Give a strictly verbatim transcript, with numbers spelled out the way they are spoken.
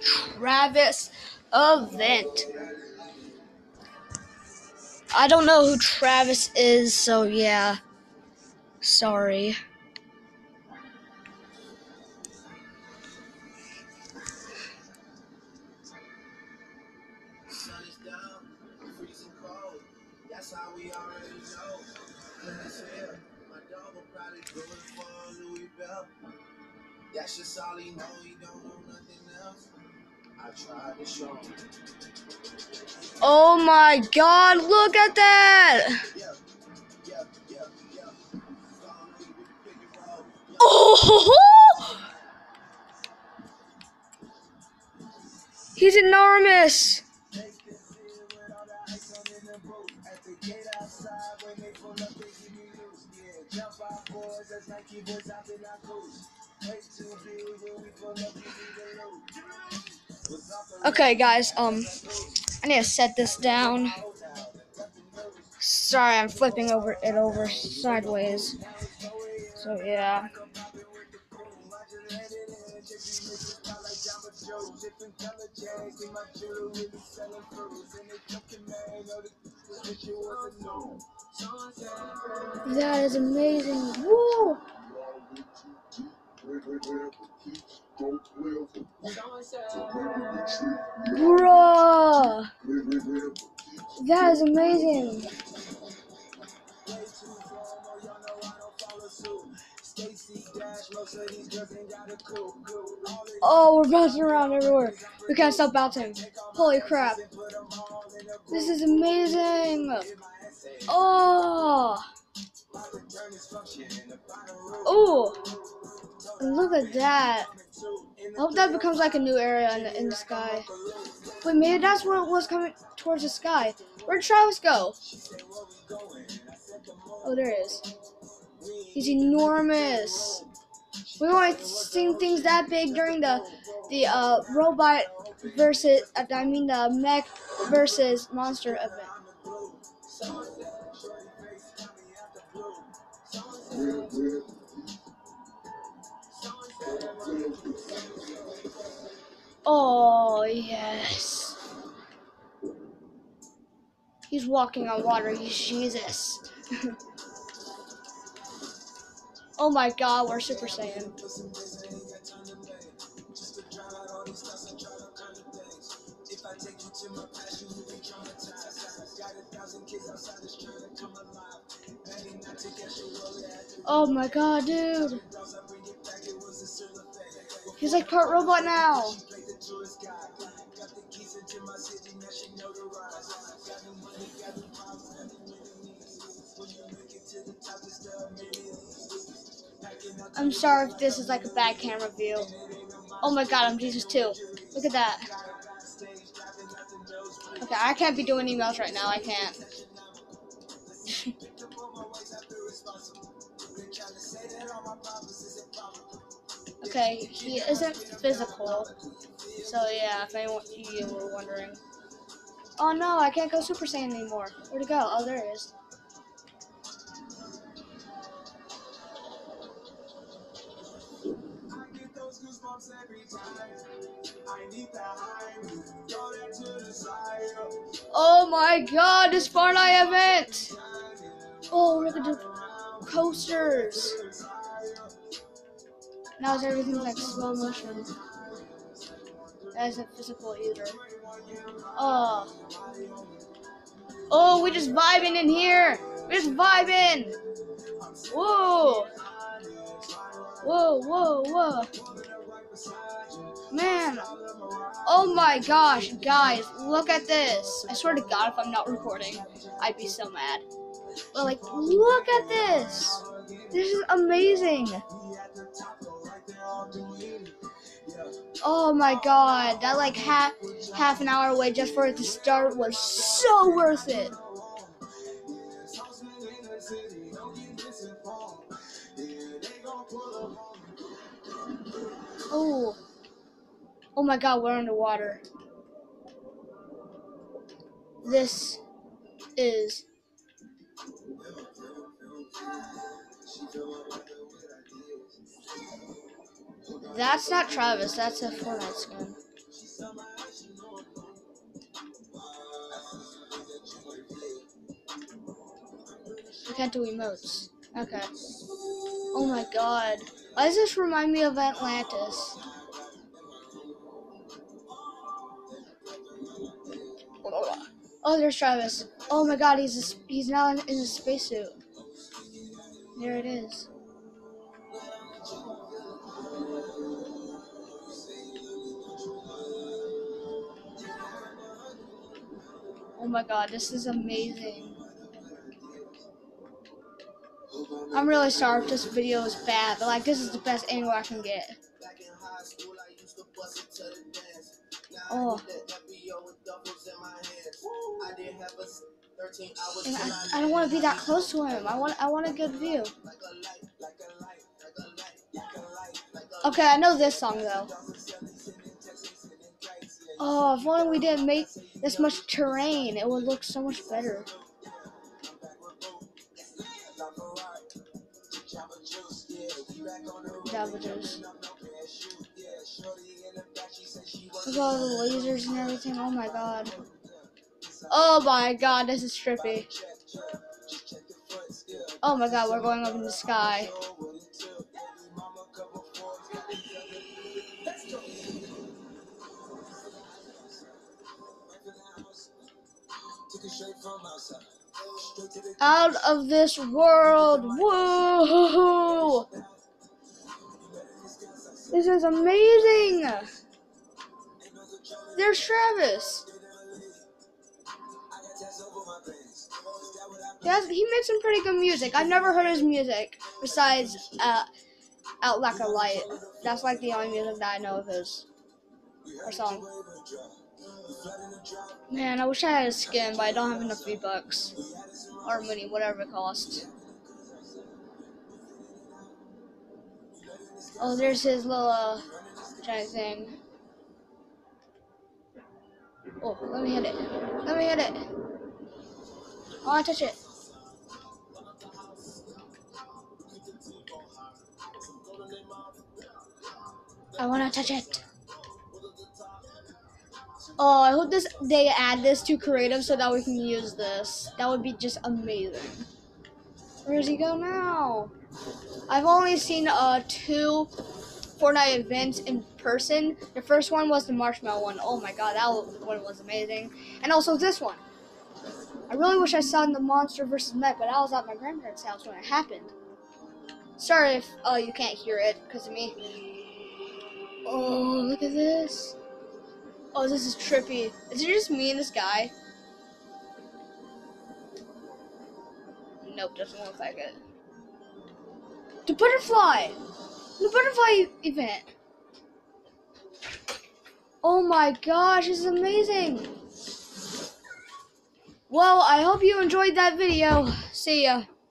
Travis event. I don't know who Travis is, so yeah. Sorry. That's just all he know, he don't know nothing else. I tried to show him. Oh my god, look at that! Oh! He's enormous! Okay, guys, um, I need to set this down. Sorry, I'm flipping over it over sideways. So yeah. That is amazing. Woo! Bruh! That is amazing. Oh, we're bouncing around everywhere. We can't stop bouncing. Holy crap. This is amazing. Oh. Oh. Look at that. I hope that becomes like a new area in the, in the sky. Wait, maybe that's what was coming towards the sky. Where'd Travis go? Oh, there he is. He's enormous. We want to see things that big during the the uh, robot versus uh, I mean the mech versus monster event. Oh yes, he's walking on water. He's Jesus. Oh my God, we're Super Saiyan. Oh my God, dude. He's like part robot now. I'm sorry if this is like a bad camera view. Oh my God, I'm Jesus too. Look at that. Okay, I can't be doing emails right now. I can't. Okay, he isn't physical. So yeah, if anyone you were wondering. Oh no, I can't go Super Saiyan anymore. Where'd it go? Oh, there it is. Oh my God, this Fortnite event! Oh, we're gonna do coasters. Now everything's like slow motion. That isn't physical either. Oh. Oh, we just vibing in here. We're just vibing. Whoa. Whoa, whoa, whoa. Man. Oh my gosh, guys, look at this. I swear to God, if I'm not recording, I'd be so mad. But like, look at this. This is amazing. Oh my God, that like half half an hour wait just for it to start was so worth it. Oh, oh my God, we're underwater. This is that's not Travis. That's a Fortnite skin. I can't do emotes. Okay. Oh my god. Why does this remind me of Atlantis? Oh, there's Travis. Oh my god, he's a, he's now in, in a spacesuit. There it is. Oh my god, this is amazing. I'm really sorry if this video is bad, but like this is the best angle I can get. Oh. And I, I don't want to be that close to him. I want I want a good view. Okay, I know this song though. Oh, if only we didn't make this much terrain, it would look so much better. Java Juice. Look at all the lasers and everything. Oh my god. Oh my god, this is trippy. Oh my god, we're going up in the sky. Out of this world. Whoa! This is amazing. There's Travis. Yes, he makes some pretty good music. I've never heard his music besides uh, Out Like a Light. That's like the only music that I know of his. Or song. Man, I wish I had a skin, but I don't have enough V-Bucks. Or money, whatever it costs. Oh, there's his little uh, giant thing. Oh, let me hit it. Let me hit it. I want to touch it. I want to touch it. Oh, I hope this they add this to creative so that we can use this. That would be just amazing. Where does he go now? I've only seen uh two Fortnite events in person. The first one was the Marshmallow one. Oh my god, that one was amazing. And also this one. I really wish I saw the Monster versus Mech, but I was at my grandparents' house when it happened. Sorry if uh, you can't hear it because of me. Oh, look at this. Oh, this is trippy. Is it just me and this guy? Nope, doesn't look like it. The butterfly! The butterfly event! Oh my gosh, this is amazing! Well, I hope you enjoyed that video. See ya.